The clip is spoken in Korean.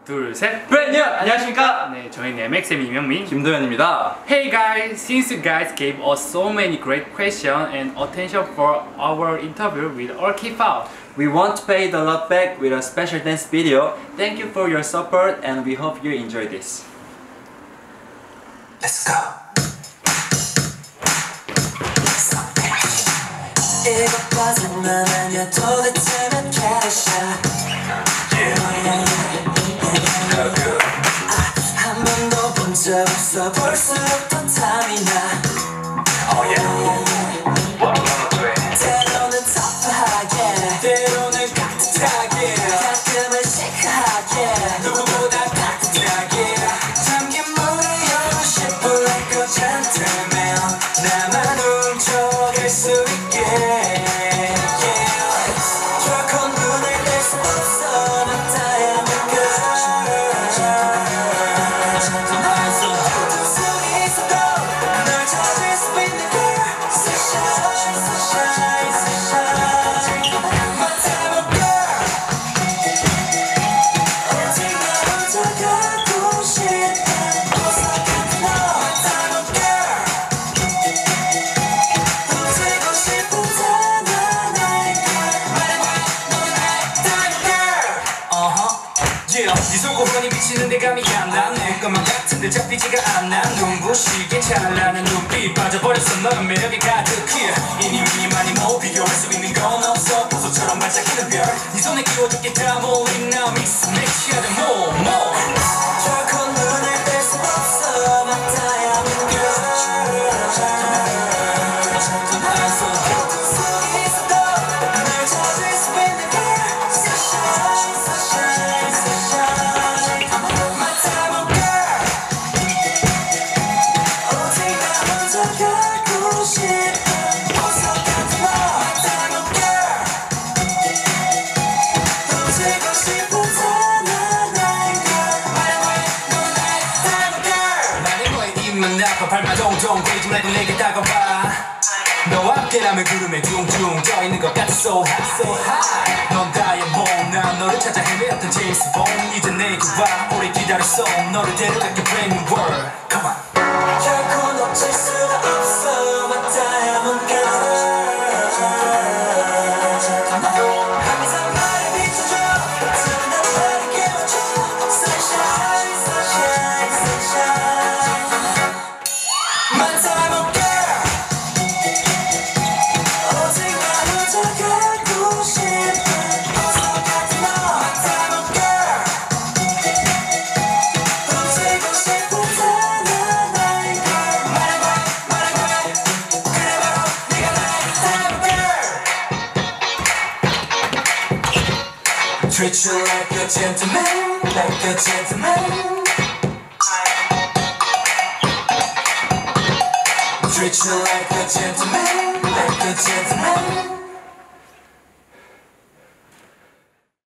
둘, 셋! 브랜뉴! 안녕하십니까? 네, 저희는 MXM 이명민, 김도현입니다. Hey guys, since you guys gave us so many great questions and attention for our interview with allkpop, We want to pay the love back with a special dance video. Thank you for your support and we hope you enjoy this. Let's go. 이것까지만 아니야 도대체 몇 캐럿이야. 한 번도 본 적 없어 볼수록 탐이나. 때로는 터프하게 때로는 깍듯하게 가끔은 시크하게 누구보다 따뜻하게 잠긴 물을 열고 싶어 like a gentleman 나만 훔쳐갈 수 있게 결코 눈을 뗄 수 없어 난 다이아몬드 속에 있어도 널 찾을 수 있는 girl Sunshine, sunshine, sunshine My type of girl 오직 나 혼자 가고 싶은 곳 같은 너 My type of girl 훔치고 싶은 단 하나의 girl 말해봐 너는 나의 type of girl Yeah, 네 속으로니 비치는데 감이 안 나 내 것만 같은데 잡히지가 않아 눈부시게 찬란한 눈빛 빠져버렸어 너는 매력에 가득해 이니 미니 많이 뭐 비교할 수 있는 건 없어 보석처럼 반짝이는 별네 손에 끼워줄게 다 몰린 나 믹스 하자 more 결코 눈을 뗄 수 없어 My diamond girl 속에 있어도 널 찾을 수 있는 girl Sunshine, sunshine, sunshine My type of girl 오직 나 혼자 가고 싶은 보석 같은 너 My type of girl 훔치고 싶은 단 하나의 girl 말해봐 너는 나의 type of girl 나는 너의 입만 나빠 발만 동동 대지 말고 내게 다가와 너와 함께라면 구름에 둥둥 떠있는 것 같아 so high 넌 다이아몬드 난 너를 찾아 헤매었던 제임스 본 이제 내게 와 오래 기다렸어 너를 데려갈게 brand new world Come on 결코 놓칠 수가 없어 My diamond girl 항상 나를 비춰줘 틈은 나를 깨워줘 Sunshine, sunshine, sunshine My diamond girl 오직 나 혼자 가고 싶은 보석 같은 너 My diamond girl 훔치고 싶은 단 하나의 girl 말해봐 그래 바로 네가 나의 diamond girl Treat you like a gentleman Like a gentleman Treat you like a gentleman, like a gentleman